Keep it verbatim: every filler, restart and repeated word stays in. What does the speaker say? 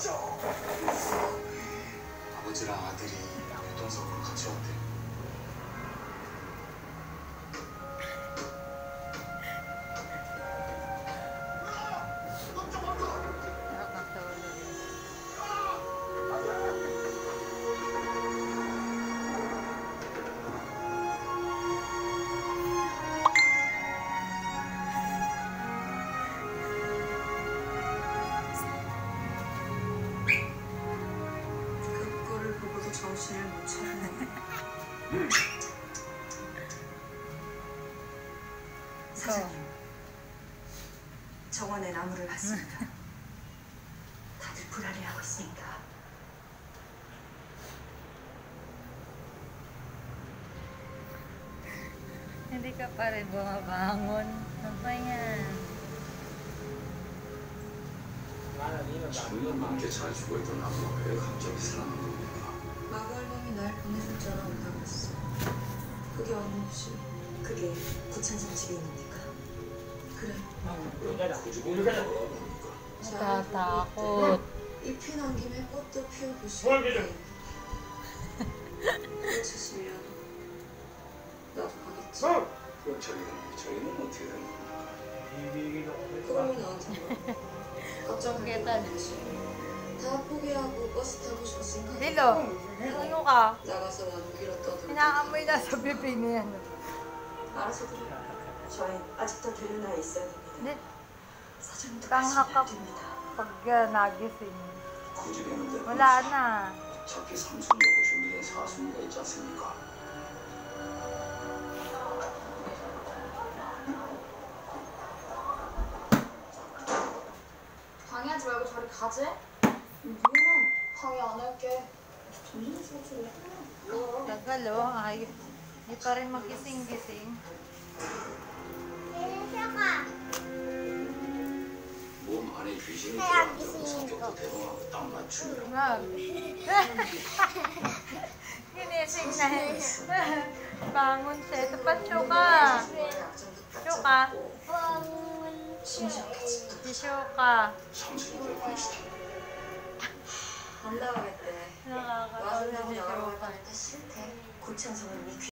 아버지랑 아들이 교통사고로 같이 왔대. 정신을 못 차리네. 사장님, 정원에 나무를 봤습니다. 다들 불안해하고 있습니다. Hindi ka pa rin bumabangon. Ano ba yan? 십 년 넘게 잘 죽어있던 나무가 왜 갑자기 살아난 겁니까? 마걸님이 날 보내줄 줄 알았다고 했어. 그게 어느지 그게 구천성 집에 있으니까. 그래. 굳이 보는 거야 뭡니까? Natatakot. 잎이 난 김에 꽃도 피워보시고. 그러시면 나도 가겠지. 그럼 저희는 저희는 어떻게 되는 겁니까? 그걸로 나한테 뭐. 걱정할 게 없지. 다 포기하고 버스 타고 싶었으니까. Dilo, ano ka? 나가서 나누기로 떠들고. Inaamoy na sa bibig niya. 알아서 들어. 저희 아직도 들을 나이 있어야 됩니다. Hindi. 사장님도 Tanghak ka 가시면 됩니다. pag uh, nagising. 굳이 되는데 Wala na. 어차피 삼순이하고 준비된 사순이가 있지 않습니까? 방해하지 말고 저리 가지? 미안, 방해 안 할게. 정신없어. Tagal oh. Ay, di pa rin magising-gising. 몸 안에 귀신이 들어앉아서 성격도 대동하고 딱 맞추느라 Mag. Ginising na. Bangon siya. Ito pa, Chuka. Chuka. Chuka. 삼순이들 보내시다. 안 나가겠대. Nakakatawa 와서 si 나가라고 Chuka. 하니까 싫대. 고창성은 이